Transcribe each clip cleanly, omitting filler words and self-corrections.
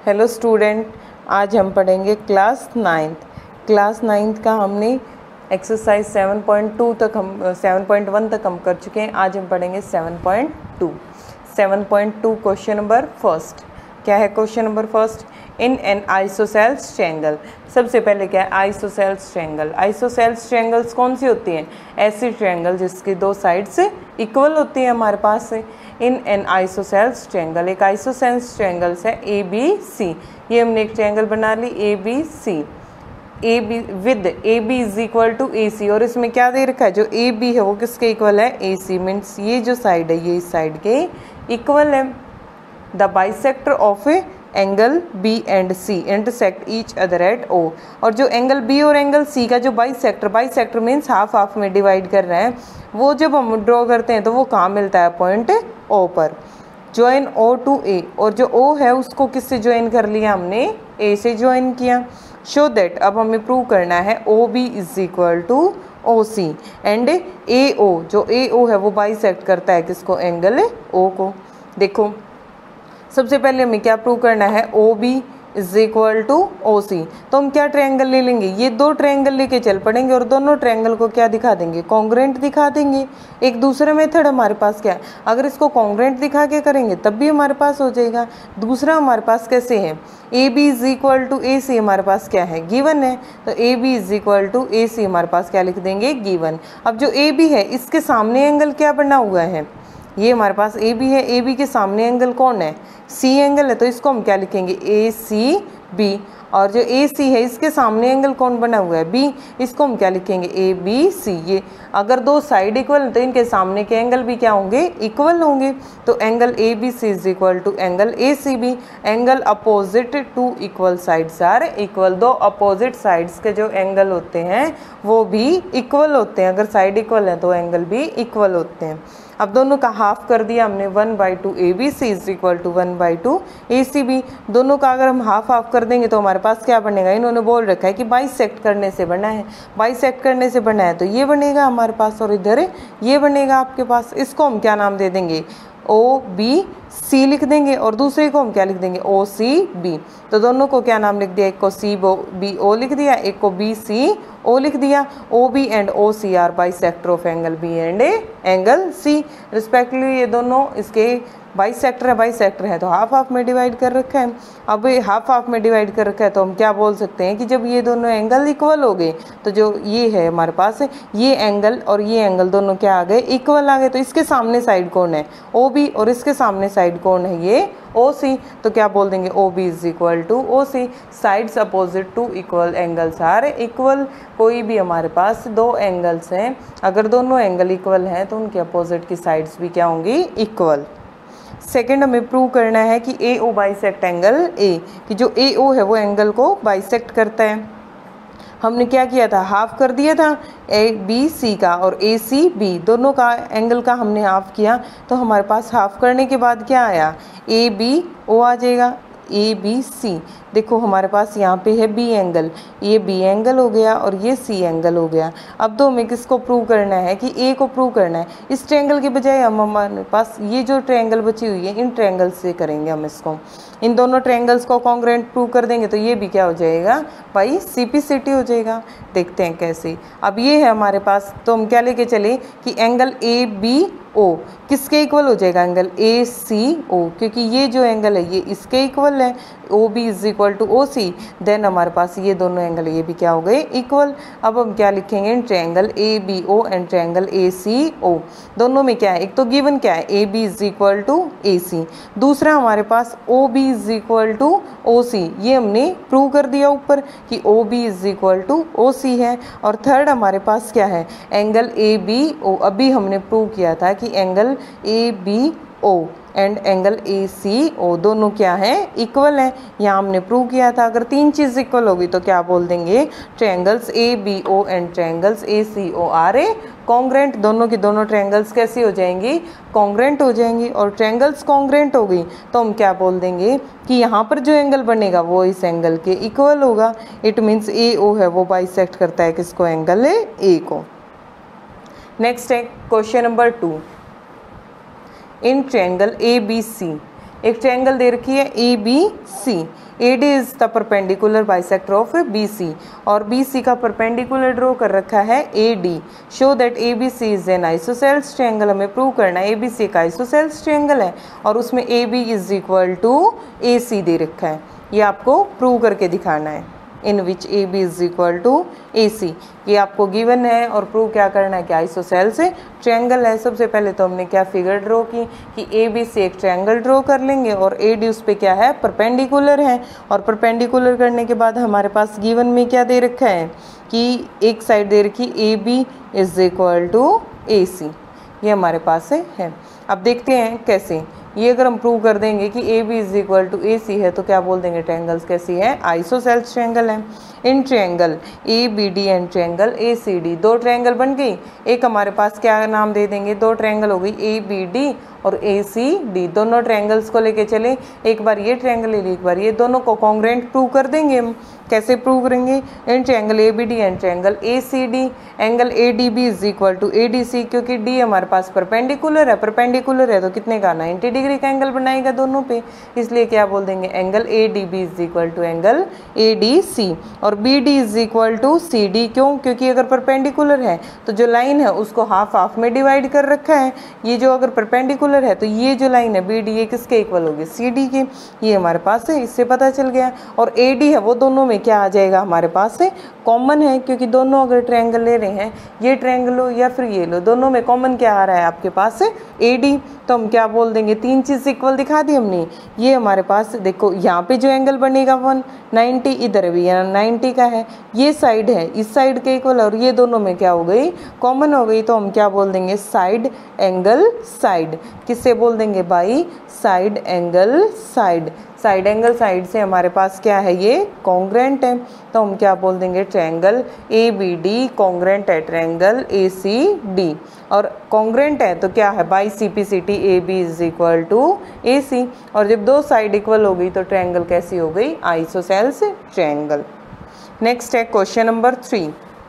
Hello student, आज हम पढ़ेंगे क्लास नाइन्थ का हमने एक्सरसाइज 7.2 तक हम 7.1 तक हम कर चुके हैं। आज हम पढ़ेंगे 7.2 क्वेश्चन नंबर फर्स्ट। क्या है question number first? In an isosceles triangle. सबसे पहले क्या है आइसोसेल्स ट्रायंगल? आइसोसेल्स ट्रायंगल्स कौन सी होती हैं? ऐसी ट्रायंगल जिसकी दो साइड्स इक्वल होती हैं हमारे पास से। इन एन आइसोसेल्स ट्रायंगल, एक आइसोसेल्स ट्रायंगल्स है ए बी सी। ये हमने एक ट्रायंगल बना ली A B C, A B with A B is equal to A C. और इसमें क्या दे रखा है? जो ए बी है वो किसके इक्वल है? ए सी। मीन्स ये जो साइड है ये इस साइड के इक्वल है। The bisector of angle B and C intersect each other at O. और जो एंगल बी और एंगल सी का जो बाइसेक्टर मीन्स हाफ हाफ में डिवाइड कर रहे हैं, वो जब हम ड्रॉ करते हैं तो वो कहाँ मिलता है? पॉइंट ओ पर। ज्वाइन ओ टू ए, और जो ओ है उसको किससे ज्वाइन कर लिया हमने? ए से ज्वाइन किया। शो दैट, अब हमें प्रूव करना है O B is equal to O C and A O, जो ए ओ है वो बाइसेक्ट करता है किसको? एंगल ओ को। देखो सबसे पहले हमें क्या प्रूव करना है? O B is equal to O C. तो हम क्या ट्रायंगल ले लेंगे? ये दो ट्रायंगल लेके चल पड़ेंगे और दोनों ट्रायंगल को क्या दिखा देंगे? कॉन्ग्रुएंट दिखा देंगे। एक दूसरा मेथड हमारे पास क्या है? अगर इसको कॉन्ग्रुएंट दिखा के करेंगे तब भी हमारे पास हो जाएगा। दूसरा हमारे पास कैसे है? A B is equal to A C हमारे पास क्या है? गिवन है। तो A B is equal to A C हमारे पास क्या लिख देंगे? गिवन। अब जो ए बी है इसके सामने एंगल क्या बना हुआ है? ये हमारे पास ए बी है, ए बी के सामने एंगल कौन है? सी एंगल है। तो इसको हम क्या लिखेंगे? A C B. और जो ए सी है इसके सामने एंगल कौन बना हुआ है? बी। इसको हम क्या लिखेंगे? A B C. ये अगर दो साइड इक्वल हैं तो इनके सामने के एंगल भी क्या होंगे? इक्वल होंगे। तो angle A B C is equal to angle A C B. Angle opposite to equal sides are equal. दो अपोजिट साइड्स के जो एंगल होते हैं वो भी इक्वल होते हैं। अगर साइड इक्वल है तो एंगल भी इक्वल होते हैं। अब दोनों का हाफ कर दिया हमने, 1/2 A B C is equal to 1/2 A C B. दोनों का अगर हम हाफ हाफ कर देंगे तो हमारे पास क्या बनेगा? इन्होंने बोल रखा है कि बाइसेक्ट करने से बना है, बाइसेक्ट करने से बना है तो ये बनेगा हमारे पास और इधर ये बनेगा आपके पास। इसको हम क्या नाम दे देंगे? ओ बी सी लिख देंगे और दूसरे को हम क्या लिख देंगे? O C B. तो दोनों को क्या नाम लिख दिया? एक को सी बी ओ लिख दिया, एक को बी सी ओ लिख दिया। O B and O C are bisector of angle B and angle C respectively. ये दोनों इसके बाइसेक्टर है तो हाफ हाफ में डिवाइड कर रखा है। अब ये हाफ हाफ में डिवाइड कर रखा है तो हम क्या बोल सकते हैं कि जब ये दोनों एंगल इक्वल हो गए तो जो ये है हमारे पास ये एंगल और ये एंगल दोनों क्या आ गए? इक्वल आ गए। तो इसके सामने साइड कौन है? O B. और इसके सामने साइड कौन है? ये ओ सी। तो क्या बोल देंगे? O B is equal to O C. Sides opposite to equal angles are equal. कोई भी हमारे पास दो एंगल्स हैं, अगर दोनों एंगल इक्वल हैं तो उनके अपोजिट की साइड्स भी क्या होंगी? इक्वल। सेकंड हमें प्रूव करना है कि ए ओ बाइसेक्ट एंगल ए, कि जो ए ओ है वो एंगल को बाइसेक्ट करता है। हमने क्या किया था? हाफ कर दिया था ए बी सी का और ए सी बी दोनों का एंगल का हमने हाफ किया। तो हमारे पास हाफ करने के बाद क्या आया? ए बी ओ आ जाएगा, ए बी सी। देखो हमारे पास यहाँ पे है बी एंगल, ये बी एंगल हो गया और ये सी एंगल हो गया। अब तो हमें किसको प्रूव करना है? कि ए को प्रूव करना है। इस ट्रायंगल के बजाय हम हमारे पास ये जो ट्रायंगल बची हुई है इन ट्रायंगल से करेंगे हम इसको। इन दोनों ट्रायंगल्स को कॉन्ग्रुएंट प्रूव कर देंगे तो ये भी क्या हो जाएगा? भाई सीपीसीटी हो जाएगा। देखते हैं कैसे। अब ये है हमारे पास, तो हम क्या लेके चले कि एंगल ए बी ओ किसके इक्वल हो जाएगा? एंगल ए सी ओ, क्योंकि ये जो एंगल है ये इसके इक्वल है। O B is equal to O C. Then हमारे पास ये दोनों एंगल ये भी क्या हो गए? इक्वल। अब हम क्या लिखेंगे? In triangle A B O and triangle A C O दोनों में क्या है? एक तो गिवन क्या है? A B is equal to A C. दूसरा हमारे पास O B is equal to O C. ये हमने प्रूव कर दिया ऊपर कि O B is equal to O C है। और थर्ड हमारे पास क्या है? Angle A B O. अभी हमने प्रूव किया था कि angle A B O and angle A C O दोनों क्या है? इक्वल है। यहाँ हमने प्रूव किया था अगर तीन चीज़ इक्वल होगी तो क्या बोल देंगे? Triangles A B O and triangles A C O are congruent. दोनों की दोनों ट्रायंगल्स कैसी हो जाएंगी? कॉन्ग्रुएंट हो जाएंगी। और ट्रायंगल्स कॉन्ग्रुएंट हो गई तो हम क्या बोल देंगे कि यहाँ पर जो एंगल बनेगा वो इस एंगल के इक्वल होगा। इट मीन्स ए ओ है वो बाइसेक्ट करता है किसको? एंगल ए को। नेक्स्ट है question number 2। In triangle A B C एक ट्रायंगल दे रखी है A B C, A D is the perpendicular bisector of B C, और बी सी का परपेंडिकुलर ड्रॉ कर रखा है A D. Show that A B C is an isosceles triangle, हमें प्रूव करना है ए बी सी का isosceles triangle है, और उसमें A B is equal to A C दे रखा है, ये आपको प्रूव करके दिखाना है। In which A B is equal to A C, ये आपको गिवन है, और प्रूव क्या करना है कि आइसोसेल्स ट्रायंगल है। सबसे पहले तो हमने क्या फिगर ड्रॉ की कि ए बी सी एक ट्रायंगल ड्रॉ कर लेंगे, और ए डी उस पर क्या है परपेंडिकुलर है, और परपेंडिकुलर करने के बाद हमारे पास गिवन में क्या दे रखा है कि एक साइड दे रखी A B is equal to A C, ये हमारे पास है। अब देखते हैं कैसे, ये अगर हम प्रूव कर देंगे कि A B is equal to A C है तो क्या बोल देंगे ट्रायंगल्स कैसी है, आइसोसेल्स ट्रायंगल है। In triangle A B D and triangle A C D, दो ट्रायंगल बन गई, एक हमारे पास क्या नाम दे देंगे, दो ट्रायंगल हो गई ए बी डी और ए सी डी, दोनों ट्रायंगल्स को लेके चले, एक बार ये ट्रायंगल ले ली एक बार ये, दोनों को कॉन्ग्रुएंट प्रूव कर देंगे हम। कैसे प्रूव करेंगे, in triangle A B D and triangle A C D, angle A D B is equal to A D C, क्योंकि डी हमारे पास परपेंडिकुलर है, परपेंडिकुलर है तो कितने का 90 डिग्री का एंगल बनाएगा दोनों पे, इसलिए क्या बोल देंगे angle A D B is equal to angle A D C, और B D is equal to C D, क्यों, क्योंकि अगर परपेंडिकुलर है तो जो लाइन है उसको हाफ हाफ में डिवाइड कर रखा है, ये जो अगर परपेंडिकुलर है तो ये जो लाइन है बी डी ये किसके इक्वल होगी, सी डी के, ये हमारे पास है, इससे पता चल गया। और ए डी है वो दोनों में क्या आ जाएगा हमारे पास है, कॉमन है, क्योंकि दोनों अगर ट्रायंगल ले रहे हैं, ये ट्रायंगल लो या फिर ये लो, दोनों में कॉमन क्या आ रहा है आपके पास है ए डी, तो हम क्या बोल देंगे, तीन चीज़ इक्वल दिखा दी हमने। ये हमारे पास देखो यहाँ पे जो एंगल बनेगा 190, इधर भी 90 का है, ये साइड है इस साइड के इक्वल, और ये दोनों में क्या हो गई, कॉमन हो गई, तो हम क्या बोल देंगे साइड एंगल साइड, किससे बोल देंगे by side angle side, side angle side से हमारे पास क्या है ये कॉन्ग्रुएंट है, तो हम क्या बोल देंगे triangle A B D congruent है ट्रायंगल ए सी डी, और कॉन्ग्रुएंट है तो क्या है by C P C T A B is equal to A C, और जब दो साइड इक्वल हो गई तो ट्रायंगल कैसी हो गई, आइसोसेल्स ट्रायंगल। नेक्स्ट है question number 3,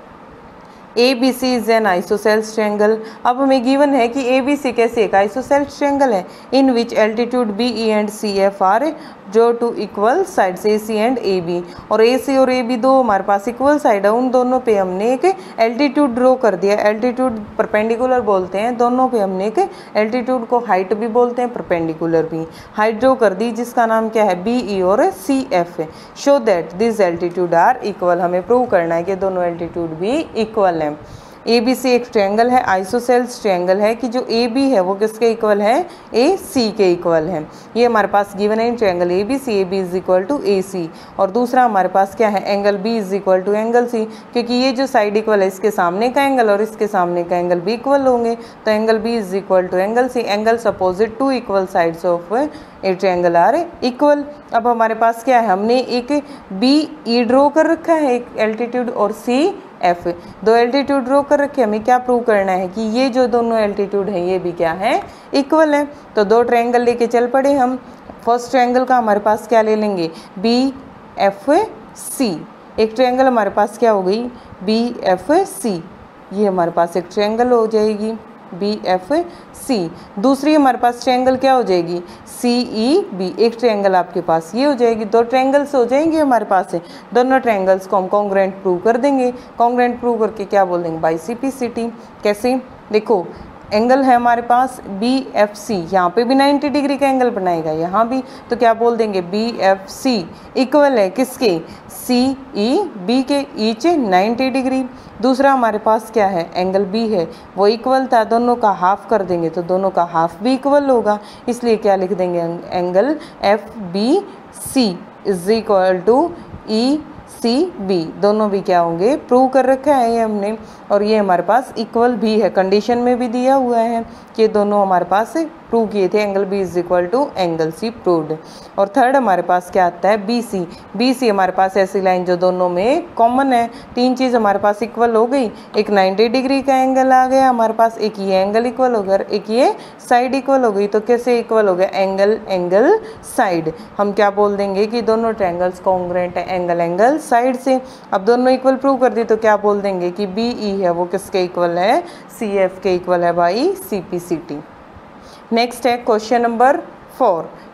A B C is an isosceles triangle. अब हमें गिवन है कि ए बी सी कैसे एक आइसोसेल्स ट्रायंगल है, in which altitude B E and C F are जो to equal sides A C and A B, और A C और ए बी दो हमारे पास इक्वल साइड है, उन दोनों पे हमने एक एल्टीट्यूड ड्रॉ कर दिया, एल्टीट्यूड परपेंडिकुलर बोलते हैं, दोनों पे हमने एक एल्टीट्यूड को हाइट भी बोलते हैं परपेंडिकुलर भी, हाइट ड्रॉ कर दी जिसका नाम क्या है बी ई और सी एफ है। Show that this altitude are equal, हमें प्रूव करना है कि दोनों एल्टीट्यूड भी इक्वल है। ए बी सी एक ट्रायंगल है, आइसोसेल्स ट्रायंगल है कि जो ए बी है वो किसके इक्वल है, ए सी के इक्वल है, ये हमारे पास गिवन है triangle A B is equal to A C, और दूसरा हमारे पास क्या है angle B is equal to angle C, क्योंकि ये जो साइड इक्वल है इसके सामने का एंगल और इसके सामने का एंगल भी इक्वल होंगे, तो angle B is equal to angle C, angles opposite to equal sides of a triangle are equal. अब हमारे पास क्या है, हमने एक बी ई ड्रॉ कर रखा है एक एल्टीट्यूड, और सी एफ, दो एल्टीट्यूड ड्रॉ कर रखे, हमें क्या प्रूव करना है कि ये जो दोनों एल्टीट्यूड है ये भी क्या है इक्वल है। तो दो ट्रायंगल लेके चल पड़े हम, फर्स्ट ट्रायंगल का हमारे पास क्या ले लेंगे बी एफ सी, एक ट्रायंगल हमारे पास क्या हो गई बी एफ सी, ये हमारे पास एक ट्रायंगल हो जाएगी बी एफ सी, दूसरी हमारे पास ट्रायंगल क्या हो जाएगी सी ई बी, एक ट्रायंगल आपके पास ये हो जाएगी, दो ट्रायंगल्स हो जाएंगे हमारे पास है, दोनों ट्रायंगल्स को हम कॉन्ग्रुएंट प्रूव कर देंगे, कॉन्ग्रुएंट प्रूव करके क्या बोल देंगे by C P C T. कैसे, देखो एंगल है हमारे पास बी एफ सी, यहाँ पे भी 90 डिग्री का एंगल बनाएगा यहाँ भी, तो क्या बोल देंगे बी एफ सी इक्वल है किसके सी ई बी के, ईच 90 डिग्री। दूसरा हमारे पास क्या है एंगल बी है वो इक्वल था, दोनों का हाफ कर देंगे तो दोनों का हाफ भी इक्वल होगा, इसलिए क्या लिख देंगे angle F B C is equal to E C B, दोनों भी क्या होंगे प्रूव कर रखा है ये हमने, और ये हमारे पास इक्वल भी है, कंडीशन में भी दिया हुआ है कि दोनों हमारे पास प्रूव किए थे, angle B is equal to angle C proved. और थर्ड हमारे पास क्या आता है बी सी, बी सी हमारे पास ऐसी लाइन जो दोनों में कॉमन है, तीन चीज़ हमारे पास इक्वल हो गई, एक 90 डिग्री का एंगल आ गया हमारे पास, एक ये एंगल इक्वल हो गया, एक ये साइड इक्वल हो गई, तो कैसे इक्वल हो गया एंगल एंगल साइड, हम क्या बोल देंगे कि दोनों ट्रायंगल्स कॉन्ग्रुएंट है एंगल एंगल साइड से। अब दोनों इक्वल प्रूव कर दी तो क्या बोल देंगे कि बी ई है वो किसके इक्वल है सी एफ के इक्वल है by C P C T. Next है क्वेश्चन नंबर 4,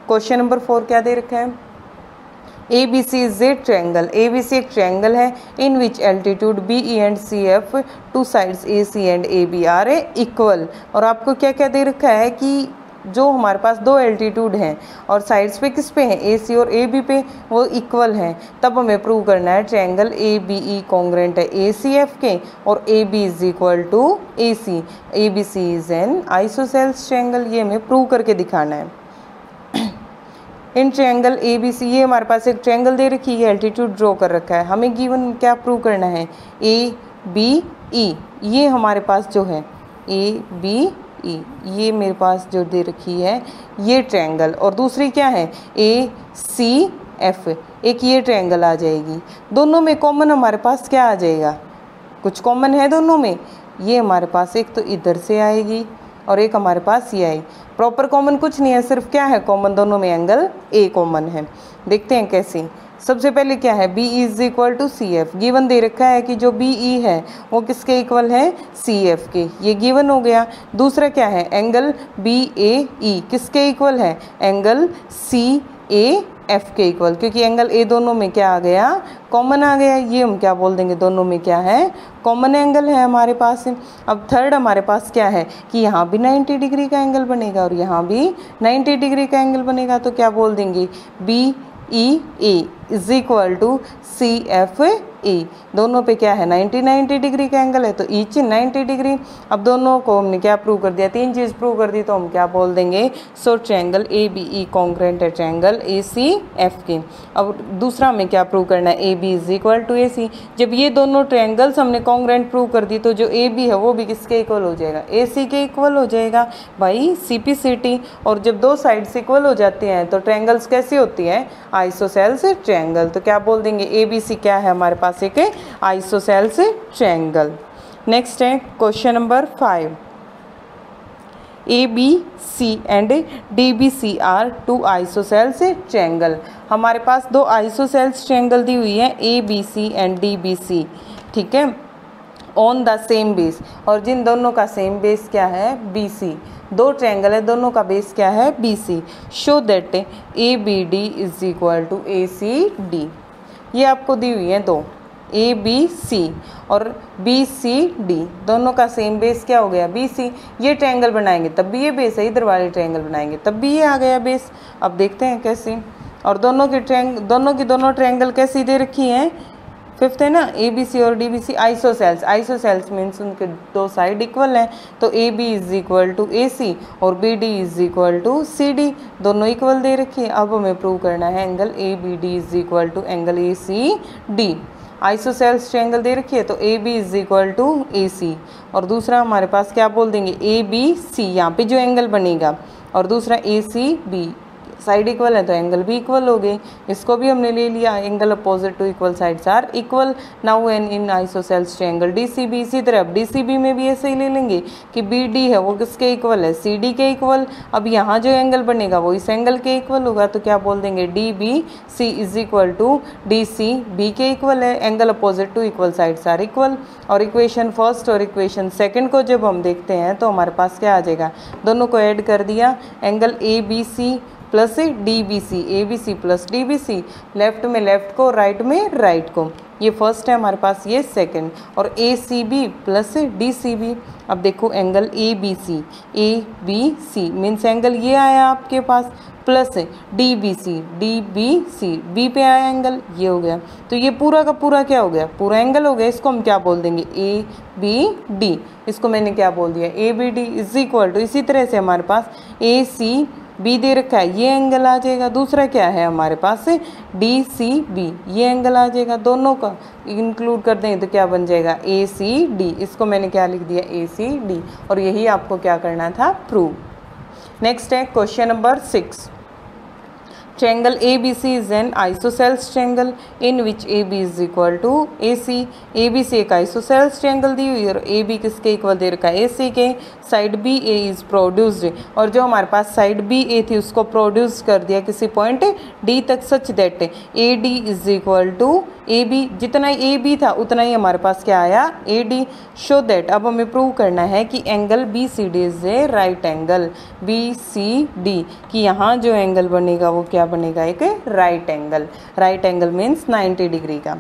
क्वेश्चन नंबर 4 क्या दे रखा है, ABC is a triangle, ABC एक ट्रायंगल है in which altitude BE and CF to sides AC and AB are equal. और आपको क्या क्या दे रखा है कि जो हमारे पास दो एल्टीट्यूड हैं और साइड्स पे किस पे हैं, AC और AB पे, वो इक्वल हैं, तब हमें प्रूव करना है ट्रायंगल ABE कॉन्ग्रेंट है ACF के और AB is equal to AC, ABC is an isosceles triangle. ये हमें प्रूव करके दिखाना है। इन ट्रायंगल ABC, ये हमारे पास एक ट्रायंगल दे रखी है, एल्टीट्यूड ड्रॉ कर रखा है, हमें गिवन क्या प्रूव करना है, ABE, ये हमारे पास जो है ABE, ये मेरे पास जो दे रखी है ये ट्रायंगल, और दूसरी क्या है ACF, एक ये ट्रायंगल आ जाएगी। दोनों में कॉमन हमारे पास क्या आ जाएगा, कुछ कॉमन है दोनों में, ये हमारे पास एक तो इधर से आएगी और एक हमारे पास ये आई। प्रॉपर कॉमन कुछ नहीं है, सिर्फ क्या है कॉमन, दोनों में एंगल A कॉमन है। देखते हैं कैसे। सबसे पहले क्या है, BE is equal to CF, given दे रखा है कि जो BE है वो किसके इक्वल है, CF के, ये गिवन हो गया। दूसरा क्या है, एंगल BAE किसके इक्वल है, एंगल CAF के इक्वल, क्योंकि एंगल A दोनों में क्या आ गया, कॉमन आ गया। ये हम क्या बोल देंगे, दोनों में क्या है, कॉमन एंगल है हमारे पास। अब थर्ड हमारे पास क्या है कि यहाँ भी 90 डिग्री का एंगल बनेगा और यहाँ भी 90 डिग्री का एंगल बनेगा, तो क्या बोल देंगे, BEA is equal to CFE, दोनों पे क्या है 90 डिग्री का एंगल है, तो ईच 90 डिग्री। अब दोनों को हमने क्या प्रूव कर दिया, तीन चीज़ प्रूव कर दी, तो हम क्या बोल देंगे, सो ट्रायंगल ABE कॉन्ग्रेंट है ट्रायंगल ACF के। अब दूसरा हमें क्या प्रूव करना है, AB is equal to AC। जब ये दोनों ट्रायंगल्स हमने कॉन्ग्रेंट प्रूव कर दी, तो जो AB है वो भी किसके इक्वल हो जाएगा, AC के इक्वल हो जाएगा भाई, CPCT। और जब दो साइड्स इक्वल हो जाते हैं तो ट्रायंगल्स कैसी होती हैं, आइसोसेल्स ट्रायंगल। तो क्या बोल देंगे, ABC क्या है हमारे पास, एक आइसोसेल्स ट्रायंगल। नेक्स्ट है question number 5, ABC and DBC are two isosceles triangle. हमारे पास दो आइसोसेल्स ट्रायंगल दी हुई है ABC एंड DBC, ठीक है, ऑन द सेम बेस, और जिन दोनों का सेम बेस क्या है, BC। दो ट्रायंगल है, दोनों का बेस क्या है, BC। Show that ABD is equal to ACD। ये आपको दी हुई है दो, ABC और BCD, दोनों का सेम बेस क्या हो गया, BC। ये ट्रायंगल बनाएंगे तब भी ये बेस है, इधर वाले ट्रायंगल बनाएंगे तब भी ये आ गया बेस। अब देखते हैं कैसे। और दोनों की दोनों ट्रायंगल कैसी दे रखी हैं, फिफ्थ है ना, ABC और DBC आइसोसेल्स। आइसोसेल्स मीन्स उनके दो साइड इक्वल हैं, तो AB is equal to AC और BD is equal to CD, दोनों इक्वल दे रखी है। अब हमें प्रूव करना है angle ABD is equal to angle ACD। Isosceles triangle दे रखी है, तो AB is equal to AC, और दूसरा हमारे पास क्या बोल देंगे, ABC, यहाँ पे जो एंगल बनेगा, और दूसरा ACB, साइड इक्वल है तो एंगल भी इक्वल हो गए। इसको भी हमने ले लिया, angle opposite to equal sides are equal. Now an in isosceles triangle DCB, इसी तरह DCB में भी ऐसे ही ले लेंगे कि BD है वो किसके इक्वल है, CD के इक्वल। अब यहाँ जो एंगल बनेगा वो इस एंगल के इक्वल होगा, तो क्या बोल देंगे, DBC is equal to DCB के इक्वल है, angle opposite to equal sides are equal. और इक्वेशन फर्स्ट और इक्वेशन सेकंड को जब हम देखते हैं तो हमारे पास क्या आ जाएगा, दोनों को ऐड कर दिया, angle ABC plus DBC, ABC plus DBC, left में लेफ्ट को, राइट में राइट को, ये फर्स्ट है हमारे पास, ये सेकंड। और ACB प्लस DCB। अब देखो एंगल ABC मीन्स एंगल ये आया आपके पास, प्लस DBC B पे आया एंगल, ये हो गया। तो ये पूरा का पूरा क्या हो गया, पूरा एंगल हो गया। इसको हम क्या बोल देंगे, ABD। इसको मैंने क्या बोल दिया, ABD इज इक्वल टू, इसी तरह से हमारे पास ACB दे रखा है, ये एंगल आ जाएगा। दूसरा क्या है हमारे पास, DCB, ये एंगल आ जाएगा। दोनों का इंक्लूड कर देंगे तो क्या बन जाएगा, ACD। इसको मैंने क्या लिख दिया, ACD, और यही आपको क्या करना था, प्रूव। नेक्स्ट है question number 6, triangle ABC is an isosceles triangle in which AB is equal to AC। ABC एक आइसोसेल्स ट्रायंगल दी हुई है और AB किसके इक्वल दे रखा है, AC के। साइड BA इज प्रोड्यूस्ड, और जो हमारे पास साइड BA थी उसको प्रोड्यूस कर दिया किसी पॉइंट D तक, such that AD is equal to A B, जितना ए बी था उतना ही हमारे पास क्या आया ए डी। शो दैट, अब हमें प्रूव करना है कि angle B C D is a right angle B C D, कि यहाँ जो एंगल बनेगा वो क्या बनेगा एक right angle. Right angle means 90 degree का।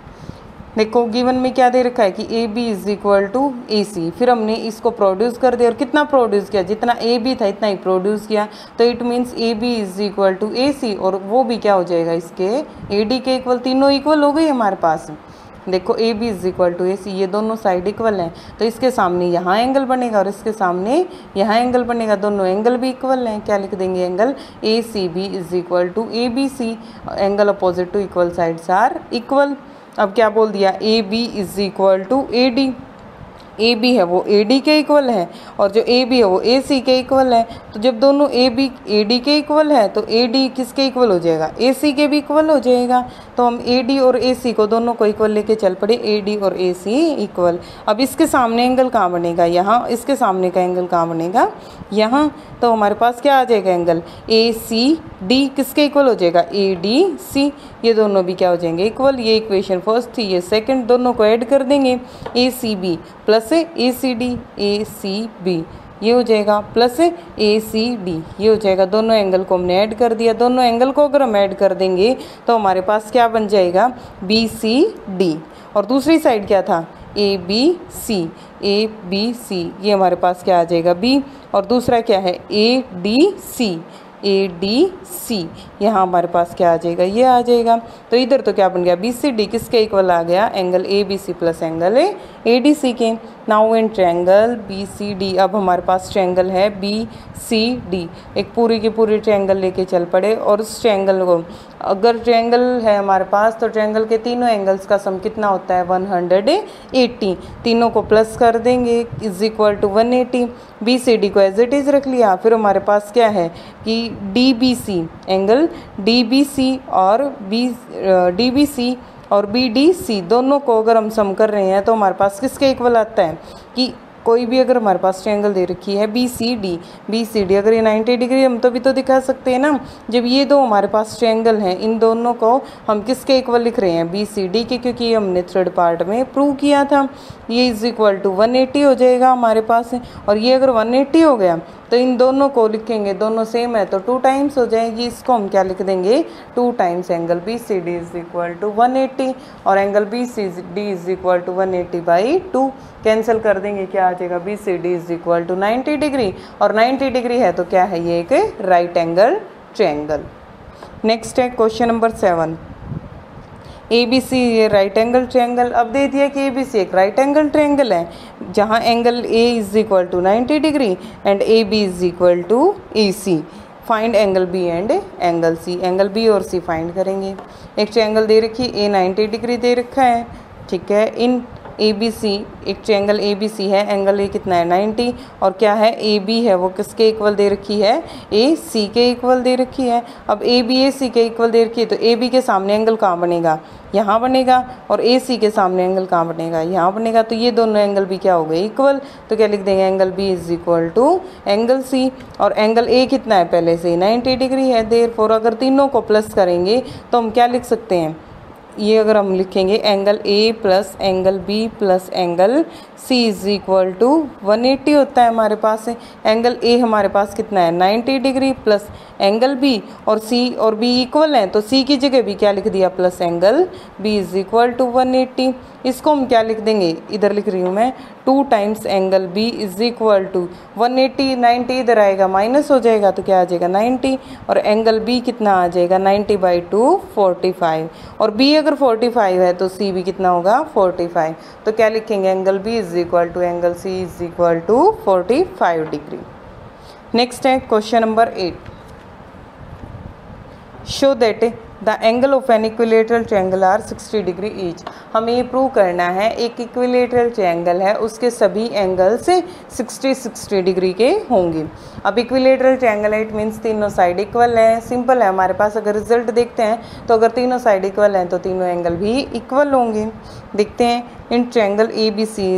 देखो गिवन में क्या दे रखा है कि A B is equal to A C, फिर हमने इसको प्रोड्यूस कर दिया और कितना प्रोड्यूस किया, जितना ए बी था इतना ही प्रोड्यूस किया, तो it means A B is equal to A C, और वो भी क्या हो जाएगा इसके ए डी के इक्वल, तीनों इक्वल हो गई हमारे पास। देखो A B is equal to A C, ये दोनों साइड इक्वल हैं, तो इसके सामने यहाँ एंगल बनेगा और इसके सामने यहाँ एंगल बनेगा, दोनों एंगल भी इक्वल हैं। क्या लिख देंगे, angle A C B is equal to A B C, angle opposite to equal sides are equal. अब क्या बोल दिया, A B is equal to A D, A B है वो ए डी के इक्वल है और जो ए बी है वो ए सी के इक्वल है। तो जब दोनों ए बी ए डी के इक्वल है तो ए डी किसके इक्वल हो जाएगा, ए सी के भी इक्वल हो जाएगा। तो हम ए डी और ए सी को दोनों को इक्वल लेके चल पड़े, ए डी और ए सी इक्वल। अब इसके सामने एंगल कहाँ बनेगा, यहाँ, इसके सामने का एंगल कहाँ बनेगा, यहाँ। तो हमारे पास क्या आ जाएगा, एंगल ए सी डी किसके इक्वल हो जाएगा, ए डी सी, ये दोनों भी क्या हो जाएंगे इक्वल। ये इक्वेशन फर्स्ट थी, ये सेकंड, दोनों को ऐड कर देंगे, A C B plus A C D, A C B ये हो जाएगा, प्लस ए सी डी ये हो जाएगा। दोनों एंगल को हमने ऐड कर दिया, दोनों एंगल को अगर हम ऐड कर देंगे तो हमारे पास क्या बन जाएगा, बी सी डी। और दूसरी साइड क्या था, ए B C, A B C ये हमारे पास क्या आ जाएगा बी, और दूसरा क्या है A D C, A D सी यहाँ हमारे पास क्या आ जाएगा, ये आ जाएगा। तो इधर तो क्या बन गया, बी सी डी किसके इक्वल आ गया, angle A B C plus angle A D C के। Now in triangle B C D, अब हमारे पास ट्रायंगल है बी सी डी, एक पूरी की पूरी ट्रायंगल लेके चल पड़े, और उस ट्रायंगल को, अगर ट्रायंगल है हमारे पास तो ट्रायंगल के तीनों एंगल्स का सम कितना होता है 180, तीनों को प्लस कर देंगे is equal to 180। B C D को एज इट इज़ रख लिया, फिर हमारे पास क्या है कि D B C, angle D B C और डी बी सी और बी डी सी दोनों को अगर हम सम कर रहे हैं तो हमारे पास किसके इक्वल आता है, कि कोई भी अगर हमारे पास ट्रायंगल दे रखी है बी सी डी, अगर ये 90 डिग्री हम तो भी तो दिखा सकते हैं ना। जब ये दो हमारे पास ट्रायंगल हैं, इन दोनों को हम किसके इक्वल लिख रहे हैं, बी सी डी के, क्योंकि ये हमने थर्ड पार्ट में प्रूव किया था। ये इज इक्वल टू 180 हो जाएगा हमारे पास, और ये अगर 180 हो गया तो इन दोनों को लिखेंगे, दोनों सेम है तो 2 टाइम्स हो जाएगी, इसको हम क्या लिख देंगे 2 times angle B C D is equal to 180, और angle B C D is equal to 180/2 cancel कर देंगे, क्या आ जाएगा B C D is equal to 90 degree, और 90 डिग्री है तो क्या है ये एक राइट एंगल ट्रायंगल। नेक्स्ट है question number 7, A B C ये राइट एंगल ट्रायंगल। अब दे दिया कि ए बी सी एक राइट एंगल ट्रायंगल है जहाँ angle A is equal to 90 degree and A B is equal to A C. Find angle B and angle C, angle B और C find करेंगे। एक triangle दे रखी ए 90 degree दे रखा है, ठीक है। इन ए बी सी, एक ट्रायंगल ए बी सी है, एंगल ए कितना है 90, और क्या है ए बी है वो किसके इक्वल दे रखी है, ए सी के इक्वल दे रखी है। अब ए बी ए सी के इक्वल दे रखी है तो ए बी के सामने एंगल कहाँ बनेगा, यहाँ बनेगा, और ए सी के सामने एंगल कहाँ बनेगा, यहाँ बनेगा। तो ये दोनों एंगल भी क्या हो गए इक्वल, तो क्या लिख देंगे angle B is equal to angle C, और एंगल ए कितना है पहले से 90 डिग्री है। देयरफॉर अगर तीनों को प्लस करेंगे तो हम क्या लिख सकते हैं, ये अगर हम लिखेंगे angle A plus angle B plus angle C is equal to 180 होता है हमारे पास। एंगल ए हमारे पास कितना है 90 डिग्री प्लस एंगल बी, और सी और बी इक्वल हैं तो सी की जगह भी क्या लिख दिया plus angle B is equal to 180। इसको हम क्या लिख देंगे, इधर लिख रही हूँ मैं 2 times angle B is equal to 180, 90 इधर आएगा माइनस हो जाएगा तो क्या आ जाएगा 90, और एंगल बी कितना आ जाएगा 90/2 45, और बी अगर 45 है तो सी भी कितना होगा 45। तो क्या लिखेंगे angle B is equal to angle C is equal to 45 degree. Next है question number 8, show that the angle of an equilateral triangle are 60 degree each. हमें ये प्रूव करना है एक इक्विलेटरल ट्रायंगल है उसके सभी एंगल्स 60 डिग्री के होंगे। अब इक्विलेटरल ट्रायंगल है इट मीन्स तीनों साइड इक्वल है। सिंपल है हमारे पास, अगर रिजल्ट देखते हैं तो अगर तीनों साइड इक्वल हैं तो तीनों एंगल भी इक्वल होंगे। देखते हैं in triangle A B C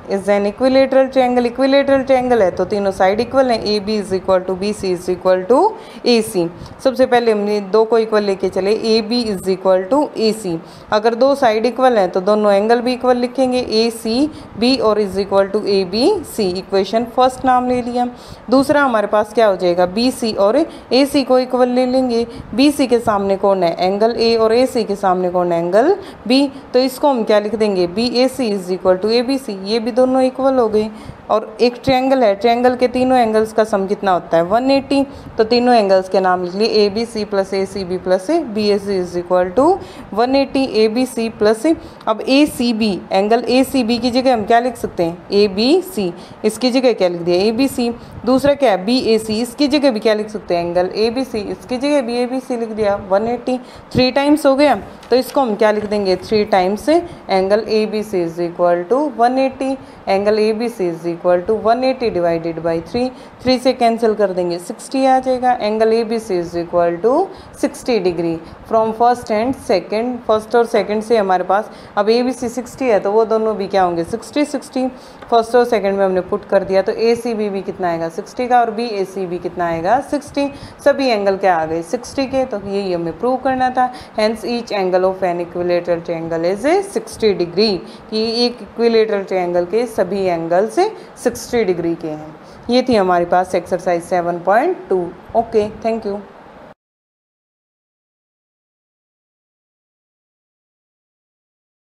is an equilateral triangle. Equilateral triangle है तो तीनों साइड इक्वल हैं, A B is equal to B C is equal to A C. सबसे पहले हमने दो को इक्वल लेके चले, A B is equal to A C. अगर दो साइड इक्वल हैं तो दोनों एंगल भी इक्वल लिखेंगे, ए सी बी और is equal to A B C. Equation first नाम ले लिया। दूसरा हमारे पास क्या हो जाएगा, बी सी और ए सी को इक्वल ले लेंगे। बी सी के सामने कौन है, एंगल ए, और ए सी के सामने कौन है, एंगल बी। तो इसको हम क्या लिख देंगे, B A C is equal to A B C. ये भी दोनों इक्वल हो गए। और एक ट्रायंगल है, ट्रायंगल के तीनों एंगल्स का सम कितना होता है, 180। तो तीनों एंगल्स के नाम लिख लिए, A B C plus A C B plus B A C is equal to 180 A B C plus. अब A C B, angle A C B की जगह हम क्या लिख सकते हैं, ए बी सी। इसकी जगह क्या लिख दिया, ए बी सी। दूसरा क्या है, बी ए सी, इसकी जगह भी क्या लिख सकते हैं, एंगल ए बी सी। इसकी जगह बी ए बी सी लिख दिया, 180। 3 टाइम्स हो गया, तो इसको हम क्या लिख देंगे, 3 times angle A B C is equal to 180। Angle A B C is equal to 180 divided by 3, 3 से कैंसिल कर देंगे, 60 आ जाएगा। Angle A B C is equal to 60 degree from first and second. First और second से हमारे पास अब ए B सी 60 है तो वो दोनों भी क्या होंगे, 60 60। फर्स्ट और सेकंड में हमने पुट कर दिया तो ए सी बी भी कितना आएगा, 60 का, और बी ए सी भी कितना आएगा, 60। सभी एंगल क्या आ गए, 60 के। तो यही हमें प्रूव करना था। Hence each angle of an equilateral triangle is 60 degree, कि एक इक्विलेटरल ट्रायंगल के सभी एंगल से 60 डिग्री के हैं। ये थी हमारे पास एक्सरसाइज 7.2। Okay, thank you.